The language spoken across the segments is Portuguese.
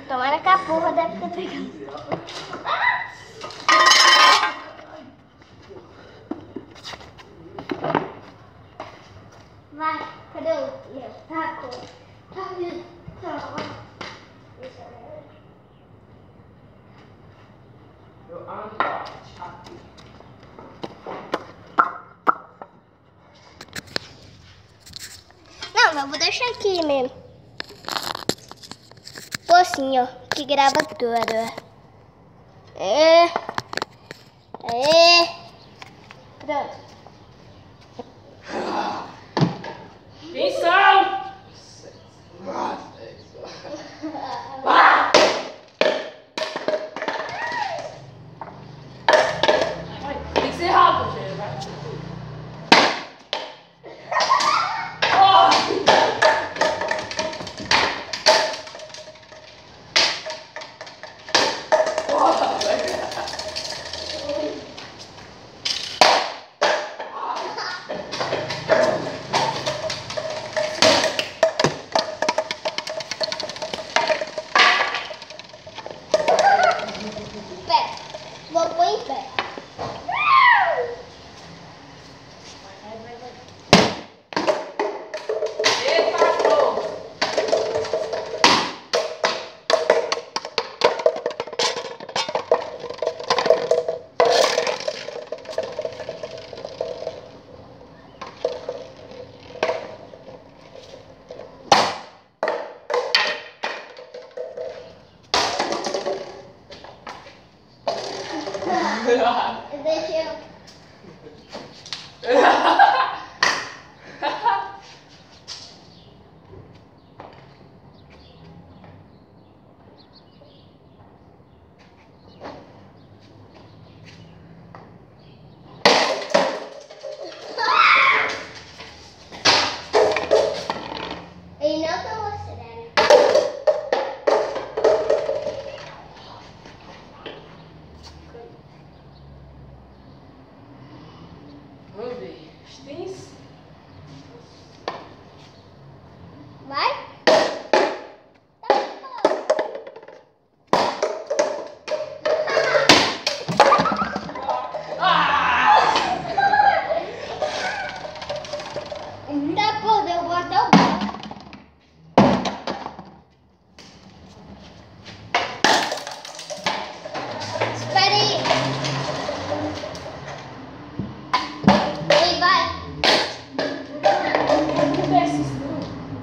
Tomara que a porra deve estar pegando. Vai, cadê o meu taco? Tá ali. Eu ando aqui. Não, eu vou deixar aqui mesmo. Pô, assim, ó, que grava tudo. Pronto. Quem são? Tem que ser rápido, gente. Vai. Pé. Vou pôr em pé. Deixa eu. E não tô mostrando. Vamos ver. Tem. Vai? Tá, pô, eu vou até o banco. Espera aí. Ei, vai. Não desce isso, não.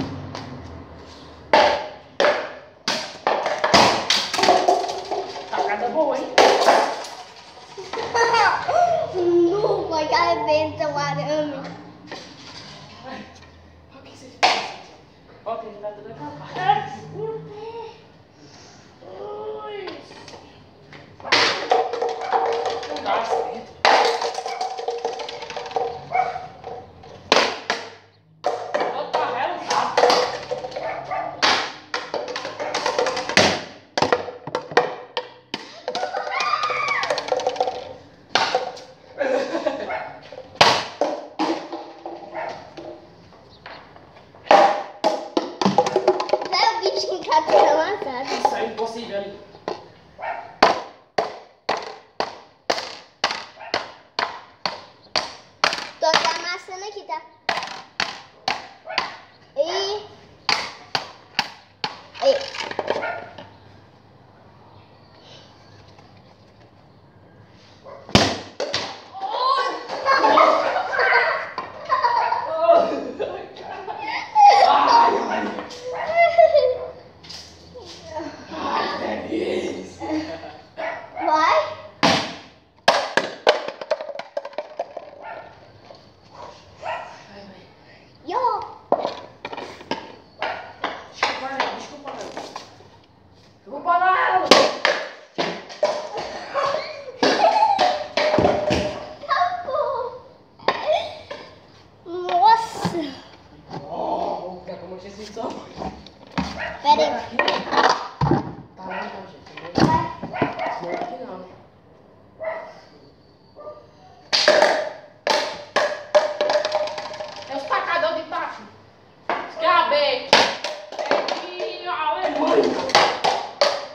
Tacada boa, hein? Não, vai que arrebenta o arame. Olha o que você fez. Olha que ele tá tudo acabado. Meu pé. Ui. Não dá certo. Vai o bichinho que tá amassado. Isso é impossível ali. Tô até amassando aqui, tá? E... Vai? Yo! Desculpa. Eu vou parar ela. Nossa! Oh, quer como tinha sido só? Pera aí. Aqui. Tá lá então, gente. Não é aqui não. É os tacadão de taco. Escabete. É de Alemanha.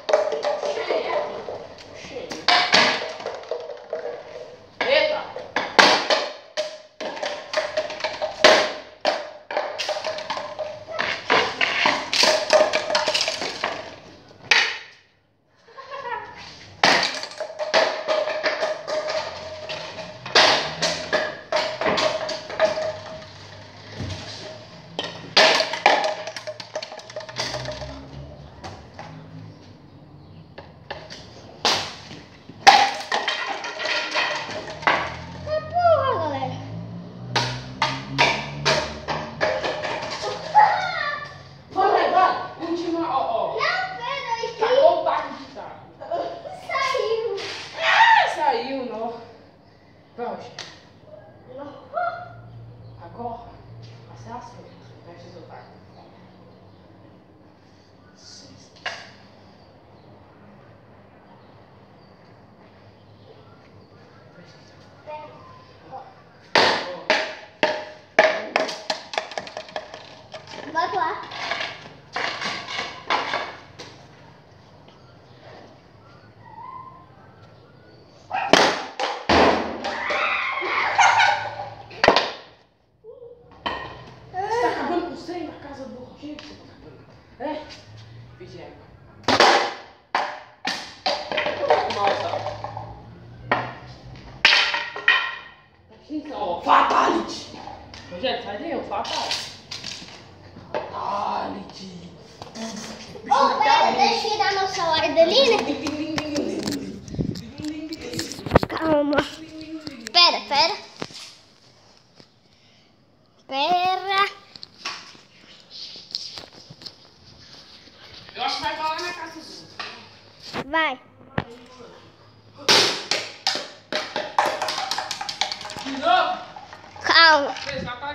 Vai lá. Você tá acabando com o trem na casa do Rogério? Você tá acabando? É? Vigia. Nossa. Ó, fatality. Rogério, sai daí, ó, fatality. Fatality. Ô, pera, deixa eu tirar meu celular dali, né? Calma. Pera. Eu acho que vai falar na casa do. Vai. De novo? Calma. Fez fatality.